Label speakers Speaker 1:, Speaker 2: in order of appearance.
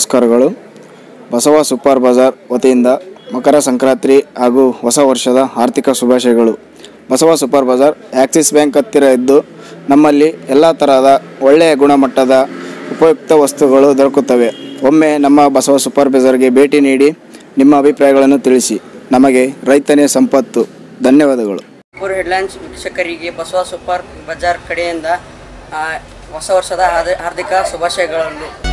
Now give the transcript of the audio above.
Speaker 1: ನಮಸ್ಕಾರಗಳು. ಬಸವ ಸೂಪರ್ ಬಜಾರ್ ವತಿಯಿಂದ ಮಕರ ಸಂಕ್ರಾಂತಿ ಹಾಗೂ ಹೊಸ ವರ್ಷದ ಆರ್ಥಿಕ ಶುಭಾಶಯಗಳು. Basava super Bazaar Axis bank ಹತ್ತಿರ ಇದ್ದು ನಮ್ಮಲ್ಲಿ ಎಲ್ಲ ತರಹದ ಒಳ್ಳೆಯ ಗುಣಮಟ್ಟದ ಉಪಯುಕ್ತ ವಸ್ತುಗಳು ದೊರಕುತ್ತವೆ. ಒಮ್ಮೆ ನಮ್ಮ ಬಸವ ಸೂಪರ್ ಬಜಾರ್ಗೆ ಭೇಟಿ ನೀಡಿ ನಿಮ್ಮ ಅಭಿಪ್ರಾಯಗಳನ್ನು ತಿಳಿಸಿ. ನಮಗೆ ರೈತನೇ ಸಂಪತ್ತು. ಧನ್ಯವಾದಗಳು.
Speaker 2: ಹೆಡ್ಲೈನ್ಸ್ ವೀಕ್ಷಕರಿಗೆ ಬಸವ ಸೂಪರ್ ಬಜಾರ್ ಕಡೆಯಿಂದ ಹೊಸ ವರ್ಷದ ಹಾರ್ದಿಕ ಶುಭಾಶಯಗಳು.